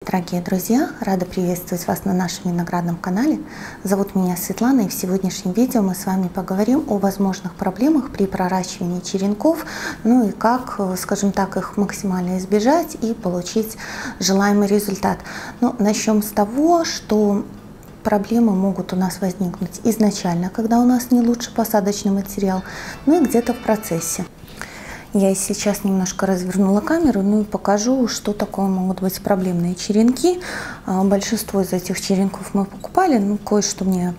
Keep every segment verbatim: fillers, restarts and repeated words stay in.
Дорогие друзья, рада приветствовать вас на нашем виноградном канале. Зовут меня Светлана, и в сегодняшнем видео мы с вами поговорим о возможных проблемах при проращивании черенков, ну и как, скажем так, их максимально избежать и получить желаемый результат. Но начнем с того, что проблемы могут у нас возникнуть изначально, когда у нас не лучший посадочный материал, ну и где-то в процессе. Я сейчас немножко развернула камеру, ну и покажу, что такое могут быть проблемные черенки. Большинство из этих черенков мы покупали, ну кое-что мне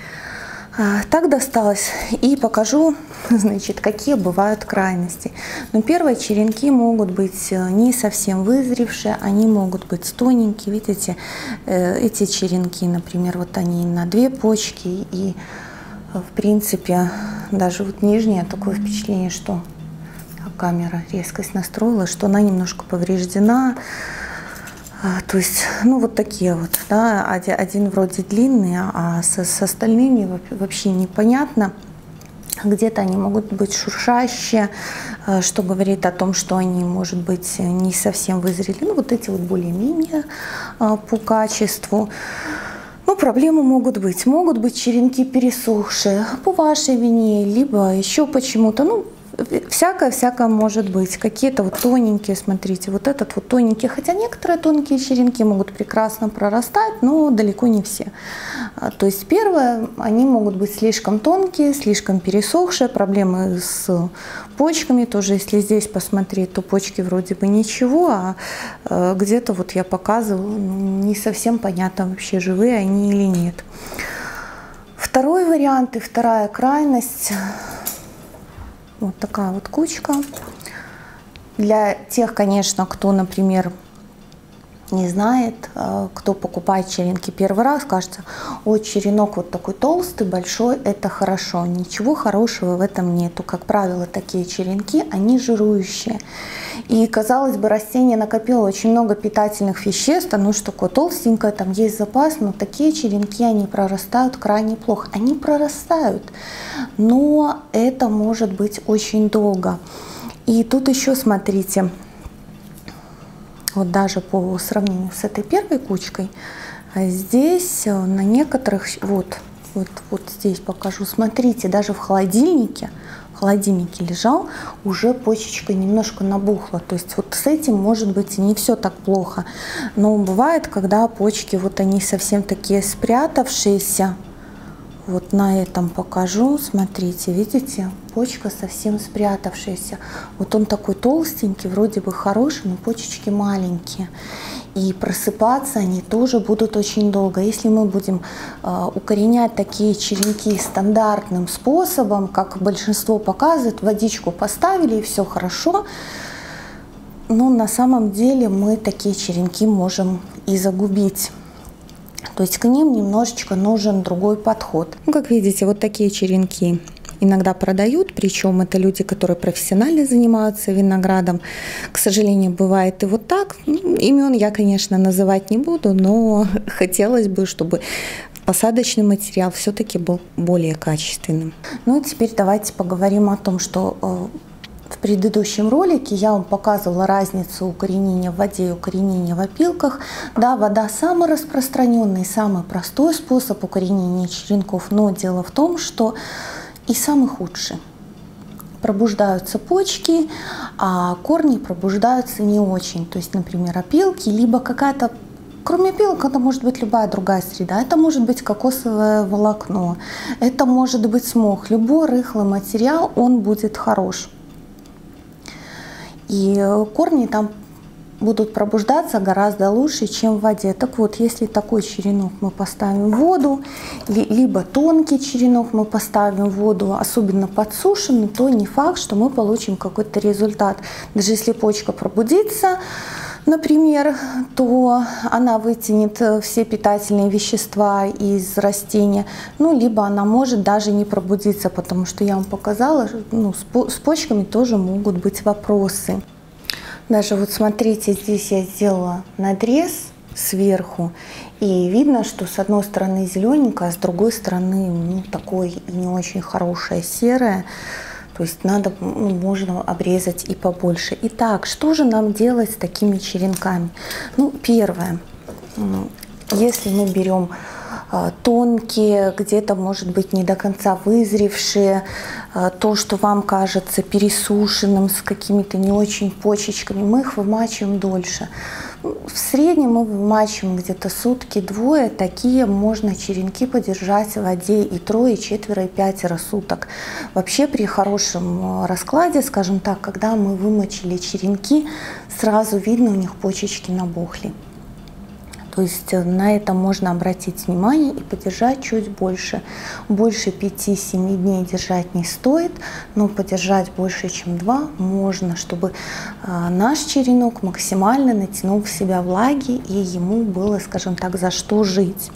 так досталось. И покажу, значит, какие бывают крайности. Ну, первые черенки могут быть не совсем вызревшие, они могут быть тоненькие. Видите, эти черенки, например, вот они на две почки, и в принципе даже вот нижняя, такое впечатление, что камера резкость настроила, что она немножко повреждена. А, то есть, ну вот такие вот, да, один, один вроде длинный, а с, с остальными вообще непонятно. Где-то они могут быть шуршащие, что говорит о том, что они, может быть, не совсем вызрели. Ну вот эти вот более-менее по качеству. Ну, проблемы могут быть. Могут быть черенки пересохшие по вашей вине, либо еще почему-то, ну, всякое-всякое может быть. Какие-то вот тоненькие, смотрите, вот этот вот тоненький. Хотя некоторые тонкие черенки могут прекрасно прорастать, но далеко не все. То есть первое, они могут быть слишком тонкие, слишком пересохшие. Проблемы с почками тоже, если здесь посмотреть, то почки вроде бы ничего, а где-то вот я показывала, не совсем понятно вообще, живые они или нет. Второй вариант и вторая крайность. Вот такая вот кучка. Для тех, конечно, кто, например, не знает, кто покупает черенки первый раз, кажется, о, черенок вот такой толстый, большой, это хорошо. Ничего хорошего в этом нету. Как правило, такие черенки, они жирующие. И, казалось бы, растение накопило очень много питательных веществ, оно что такое толстенькое, там есть запас, но такие черенки, они прорастают крайне плохо. Они прорастают, но это может быть очень долго. И тут еще, смотрите, вот даже по сравнению с этой первой кучкой, здесь на некоторых, вот, вот, вот здесь покажу, смотрите, даже в холодильнике, в холодильнике лежал, уже почечка немножко набухла. То есть вот с этим может быть не все так плохо. Но бывает, когда почки вот они совсем такие спрятавшиеся. Вот на этом покажу, смотрите, видите, почка совсем спрятавшаяся. Вот он такой толстенький, вроде бы хороший, но почечки маленькие. И просыпаться они тоже будут очень долго. Если мы будем э, укоренять такие черенки стандартным способом, как большинство показывает, водичку поставили и все хорошо, но на самом деле мы такие черенки можем и загубить. То есть к ним немножечко нужен другой подход. Ну, как видите, вот такие черенки иногда продают, причем это люди, которые профессионально занимаются виноградом. К сожалению, бывает и вот так. Имен я, конечно, называть не буду, но хотелось бы, чтобы посадочный материал все-таки был более качественным. Ну и теперь давайте поговорим о том, что в предыдущем ролике я вам показывала разницу укоренения в воде и укоренения в опилках. Да, вода самый распространенный, самый простой способ укоренения черенков, но дело в том, что и самый худший. Пробуждаются почки, а корни пробуждаются не очень. То есть, например, опилки, либо какая-то, кроме опилок, это может быть любая другая среда. Это может быть кокосовое волокно, это может быть мох. Любой рыхлый материал, он будет хорош. И корни там будут пробуждаться гораздо лучше, чем в воде. Так вот, если такой черенок мы поставим в воду, либо тонкий черенок мы поставим в воду, особенно подсушенный, то не факт, что мы получим какой-то результат. Даже если почка пробудится, например, то она вытянет все питательные вещества из растения, ну, либо она может даже не пробудиться, потому что я вам показала, ну, с почками тоже могут быть вопросы. Даже вот смотрите, здесь я сделала надрез сверху, и видно, что с одной стороны зелененькое, а с другой стороны, ну, такое не очень хорошее серое. То есть надо, ну, можно обрезать и побольше. Итак, что же нам делать с такими черенками? Ну, первое. Если мы берем тонкие, где-то, может быть, не до конца вызревшие, то, что вам кажется пересушенным, с какими-то не очень почечками, мы их вымачиваем дольше. В среднем мы вымачиваем где-то сутки-двое. Такие можно черенки подержать в воде и трое, и четверо, и пятеро суток. Вообще при хорошем раскладе, скажем так, когда мы вымочили черенки, сразу видно, у них почечки набухли. То есть на это можно обратить внимание и подержать чуть больше. Больше пяти-семи дней держать не стоит, но подержать больше, чем два можно, чтобы наш черенок максимально натянул в себя влаги и ему было, скажем так, за что жить.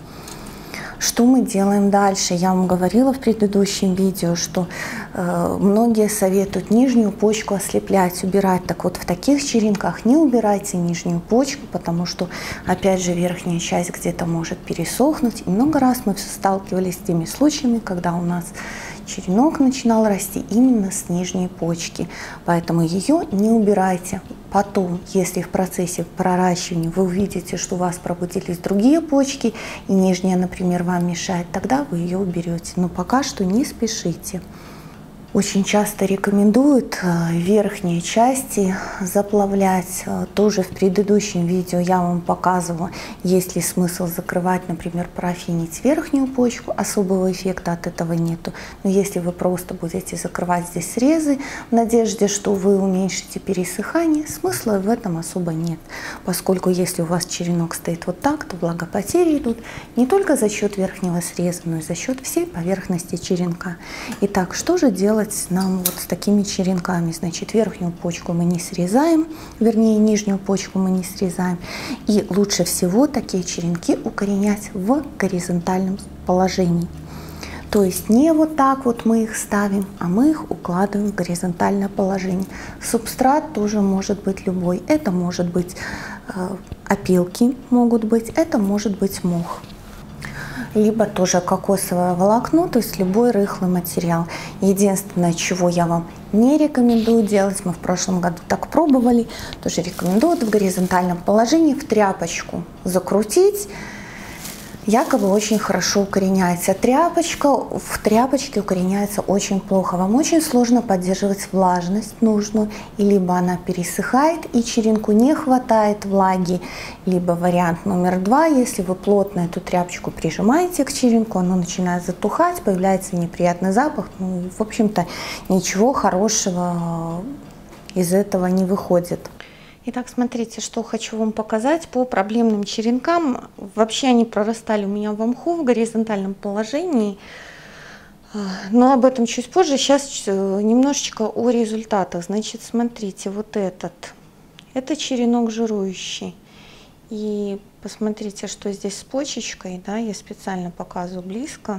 Что мы делаем дальше? Я вам говорила в предыдущем видео, что э, многие советуют нижнюю почку ослеплять, убирать. Так вот, в таких черенках не убирайте нижнюю почку, потому что, опять же, верхняя часть где-то может пересохнуть. И много раз мы сталкивались с теми случаями, когда у нас черенок начинал расти именно с нижней почки. Поэтому ее не убирайте. Потом, если в процессе проращивания вы увидите, что у вас пробудились другие почки, и нижняя, например, вам мешает, тогда вы ее уберете. Но пока что не спешите. Очень часто рекомендуют верхние части заплавлять. Тоже в предыдущем видео я вам показывала, есть ли смысл закрывать, например, парафинить верхнюю почку, особого эффекта от этого нету. Но если вы просто будете закрывать здесь срезы в надежде, что вы уменьшите пересыхание, смысла в этом особо нет. Поскольку если у вас черенок стоит вот так, то влагопотери идут не только за счет верхнего среза, но и за счет всей поверхности черенка. Итак, что же делать нам вот с такими черенками? Значит, верхнюю почку мы не срезаем, вернее, нижнюю почку мы не срезаем. И лучше всего такие черенки укоренять в горизонтальном положении. То есть не вот так вот мы их ставим, а мы их укладываем в горизонтальное положение. Субстрат тоже может быть любой. Это может быть э, опилки, могут быть, это может быть мох. Либо тоже кокосовое волокно, то есть любой рыхлый материал. Единственное, чего я вам не рекомендую делать, мы в прошлом году так пробовали, тоже рекомендую в горизонтальном положении в тряпочку закрутить. Якобы очень хорошо укореняется. Тряпочка в тряпочке укореняется очень плохо. Вам очень сложно поддерживать влажность нужную, и либо она пересыхает и черенку не хватает влаги, либо вариант номер два, если вы плотно эту тряпочку прижимаете к черенку, оно начинает затухать, появляется неприятный запах. Ну, в общем-то, ничего хорошего из этого не выходит. Итак, смотрите, что хочу вам показать по проблемным черенкам. Вообще они прорастали у меня в мху в горизонтальном положении, но об этом чуть позже. Сейчас немножечко о результатах. Значит, смотрите, вот этот, это черенок жирующий. И посмотрите, что здесь с почечкой, да, я специально показываю близко.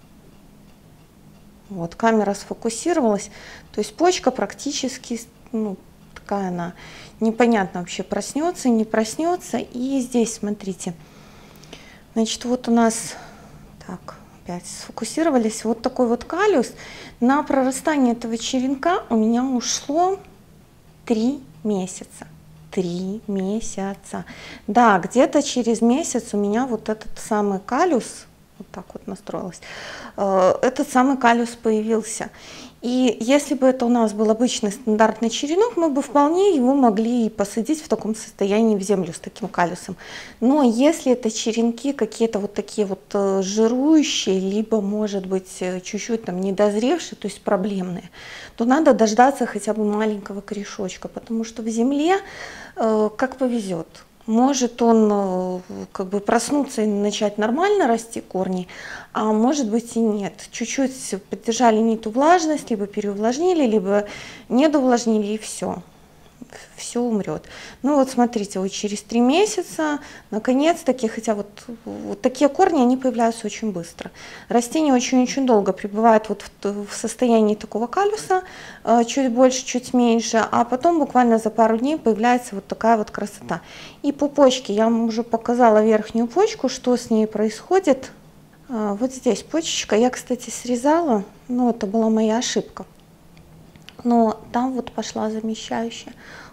Вот, камера сфокусировалась, то есть почка практически, ну, такая она, непонятно вообще, проснется, не проснется. И здесь, смотрите, значит, вот у нас, так, опять сфокусировались, вот такой вот каллюс. На прорастание этого черенка у меня ушло три месяца. Три месяца. Да, где-то через месяц у меня вот этот самый каллюс, вот так вот настроилась, этот самый каллюс появился. И если бы это у нас был обычный стандартный черенок, мы бы вполне его могли и посадить в таком состоянии в землю с таким каллюсом. Но если это черенки какие-то вот такие вот жирующие, либо, может быть, чуть-чуть там недозревшие, то есть проблемные, то надо дождаться хотя бы маленького корешочка, потому что в земле э, как повезет. Может он как бы проснуться и начать нормально расти корни, а может быть и нет. Чуть-чуть поддержали не ту влажность, либо переувлажнили, либо недоувлажнили, и все. Все умрет. Ну вот смотрите, вот через три месяца, наконец-таки, хотя вот, вот такие корни, они появляются очень быстро. Растение очень-очень долго пребывает вот в, в состоянии такого каллюса, чуть больше, чуть меньше, а потом буквально за пару дней появляется вот такая вот красота. И по почке, я вам уже показала верхнюю почку, что с ней происходит. Вот здесь почечка, я, кстати, срезала, но это была моя ошибка. Но там вот пошла замещающая.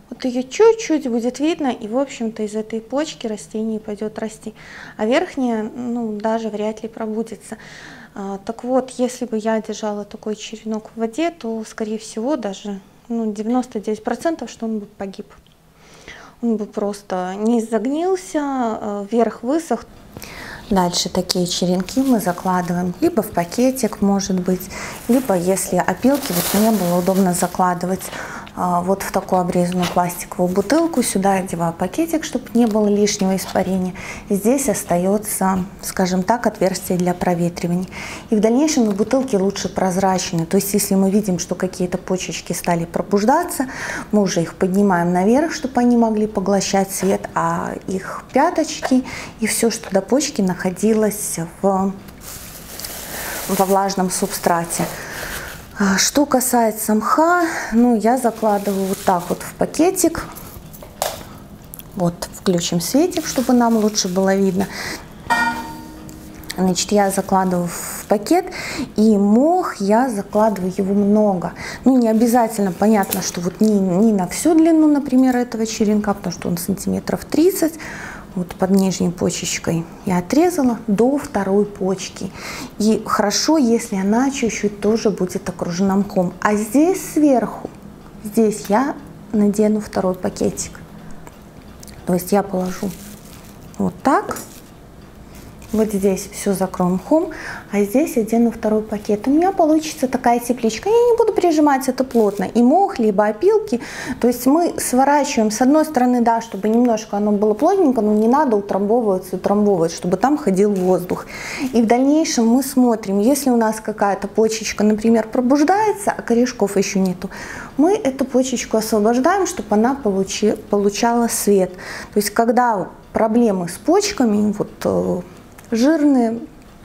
Вот ее чуть-чуть будет видно, и, в общем-то, из этой почки растение пойдет расти. А верхняя, ну, даже вряд ли пробудется. А, так вот, если бы я держала такой черенок в воде, то, скорее всего, даже ну, девяносто девять процентов, что он бы погиб. Он бы просто не загнился, вверх высох. Дальше такие черенки мы закладываем либо в пакетик, может быть, либо, если опилки, вот мне было удобно закладывать вот в такую обрезанную пластиковую бутылку. Сюда я одеваю пакетик, чтобы не было лишнего испарения. Здесь остается, скажем так, отверстие для проветривания. И в дальнейшем бутылки лучше прозрачные. То есть, если мы видим, что какие-то почечки стали пробуждаться, мы уже их поднимаем наверх, чтобы они могли поглощать свет, а их пяточки и все, что до почки, находилось в, во влажном субстрате. Что касается мха, ну, я закладываю вот так вот в пакетик. Вот, включим светик, чтобы нам лучше было видно. Значит, я закладываю в пакет, и мох я закладываю его много. Ну, не обязательно, понятно, что вот не, не на всю длину, например, этого черенка, потому что он сантиметров тридцать. Вот под нижней почечкой я отрезала до второй почки. И хорошо, если она чуть-чуть тоже будет окружена мхом. А здесь сверху, здесь я надену второй пакетик. То есть я положу вот так. Вот здесь все закрою мхом, а здесь одену второй пакет. У меня получится такая тепличка. Я не буду прижимать это плотно. И мох, либо опилки. То есть мы сворачиваем с одной стороны, да, чтобы немножко оно было плотненько, но не надо утрамбовывать, утрамбовывать, чтобы там ходил воздух. И в дальнейшем мы смотрим, если у нас какая-то почечка, например, пробуждается, а корешков еще нету, мы эту почечку освобождаем, чтобы она получи, получала свет. То есть когда проблемы с почками, вот жирные,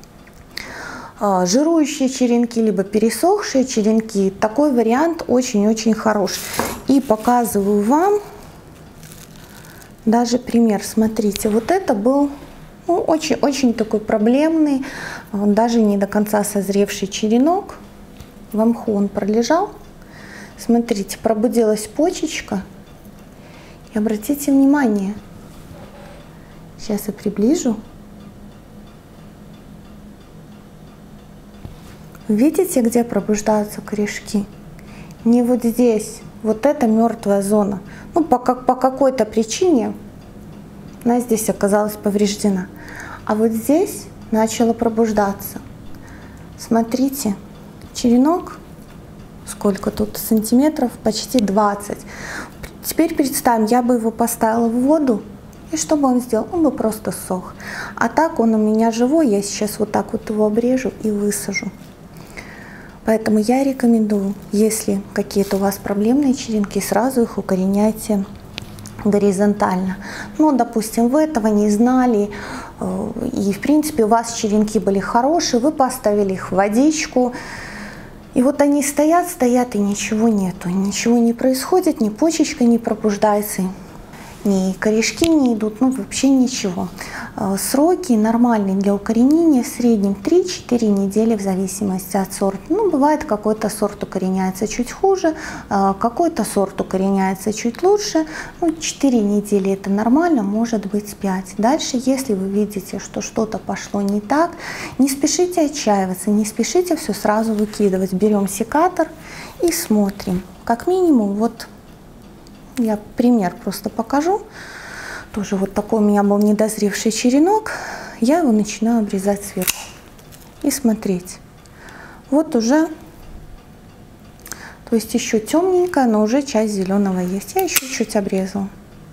жирующие черенки, либо пересохшие черенки, такой вариант очень-очень хорош. И показываю вам даже пример. Смотрите, вот это был очень-очень ну, такой проблемный, даже не до конца созревший черенок. В мху он пролежал. Смотрите, пробудилась почечка. И обратите внимание, сейчас я приближу. Видите, где пробуждаются корешки? Не вот здесь. Вот это мертвая зона. Ну, по, по какой-то причине она здесь оказалась повреждена. А вот здесь начала пробуждаться. Смотрите, черенок, сколько тут сантиметров? Почти двадцать. Теперь представим, я бы его поставила в воду. И что бы он сделал? Он бы просто сох. А так он у меня живой. Я сейчас вот так вот его обрежу и высажу. Поэтому я рекомендую, если какие-то у вас проблемные черенки, сразу их укореняйте горизонтально. Ну, допустим, вы этого не знали, и, в принципе, у вас черенки были хорошие, вы поставили их в водичку, и вот они стоят, стоят, и ничего нету, ничего не происходит, ни почечка не пробуждается, ни корешки не идут, ну вообще ничего. Сроки нормальные для укоренения в среднем три-четыре недели в зависимости от сорта. Ну, бывает, какой-то сорт укореняется чуть хуже, какой-то сорт укореняется чуть лучше. Ну, четыре недели это нормально, может быть пять. Дальше, если вы видите, что что-то пошло не так, не спешите отчаиваться, не спешите все сразу выкидывать. Берем секатор и смотрим. Как минимум, вот я пример просто покажу. Тоже вот такой у меня был недозревший черенок. Я его начинаю обрезать сверху. И смотреть. Вот уже, то есть еще темненькая, но уже часть зеленого есть. Я еще чуть обрезала.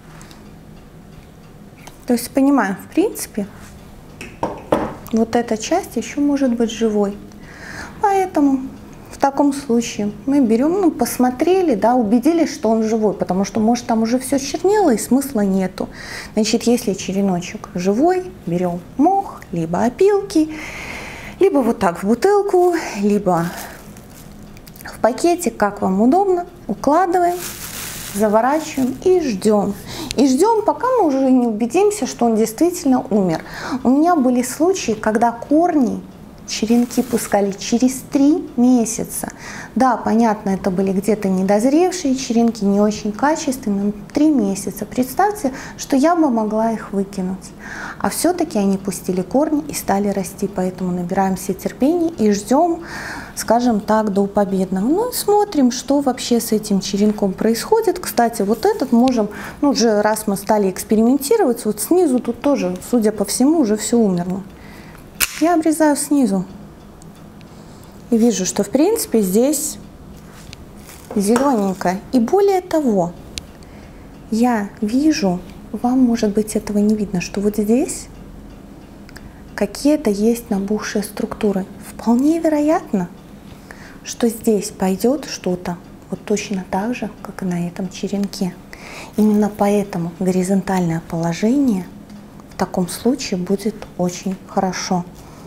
То есть понимаем, в принципе, вот эта часть еще может быть живой. Поэтому в таком случае мы берем, ну, посмотрели, да, убедились, что он живой, потому что, может, там уже все чернело и смысла нету. Значит, если череночек живой, берем мох, либо опилки, либо вот так в бутылку, либо в пакетик, как вам удобно, укладываем, заворачиваем и ждем. И ждем, пока мы уже не убедимся, что он действительно умер. У меня были случаи, когда корни черенки пускали через три месяца. Да, понятно, это были где-то недозревшие черенки, не очень качественные, но три месяца. Представьте, что я бы могла их выкинуть. А все-таки они пустили корни и стали расти. Поэтому набираемся терпения и ждем, скажем так, до победного. Ну и смотрим, что вообще с этим черенком происходит. Кстати, вот этот можем, ну уже раз мы стали экспериментировать, вот снизу тут тоже, судя по всему, уже все умерло. Я обрезаю снизу и вижу, что в принципе здесь зелененькое. И более того, я вижу, вам может быть этого не видно, что вот здесь какие-то есть набухшие структуры. Вполне вероятно, что здесь пойдет что-то вот точно так же, как и на этом черенке. Именно поэтому горизонтальное положение в таком случае будет очень хорошо.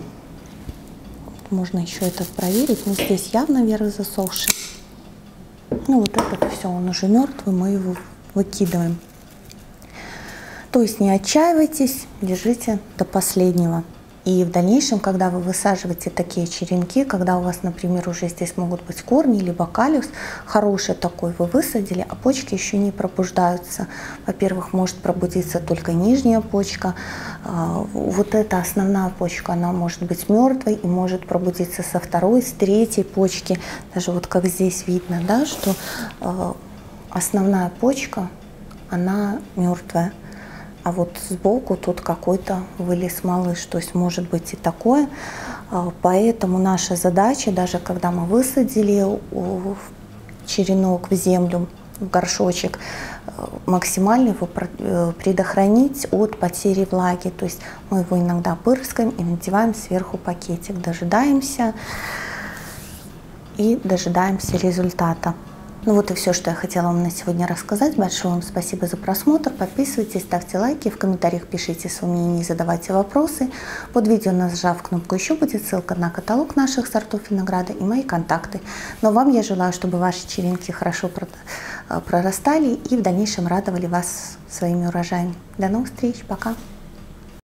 Можно еще это проверить, но здесь явно верх засохший. Ну вот этот все, он уже мертвый, мы его выкидываем. То есть не отчаивайтесь, держите до последнего. И в дальнейшем, когда вы высаживаете такие черенки, когда у вас, например, уже здесь могут быть корни, либо каллюс, хороший такой вы высадили, а почки еще не пробуждаются. Во-первых, может пробудиться только нижняя почка. Вот эта основная почка, она может быть мертвой и может пробудиться со второй, с третьей почки. Даже вот как здесь видно, да, что основная почка, она мертвая. А вот сбоку тут какой-то вылез малыш, то есть может быть и такое. Поэтому наша задача, даже когда мы высадили черенок в землю, в горшочек, максимально его предохранить от потери влаги. То есть мы его иногда пырскаем и надеваем сверху пакетик. Дожидаемся и дожидаемся результата. Ну вот и все, что я хотела вам на сегодня рассказать. Большое вам спасибо за просмотр. Подписывайтесь, ставьте лайки, в комментариях пишите свои мнения, задавайте вопросы. Под видео, нажав кнопку «Еще», будет ссылка на каталог наших сортов винограда и мои контакты. Но вам я желаю, чтобы ваши черенки хорошо прорастали и в дальнейшем радовали вас своими урожаями. До новых встреч, пока!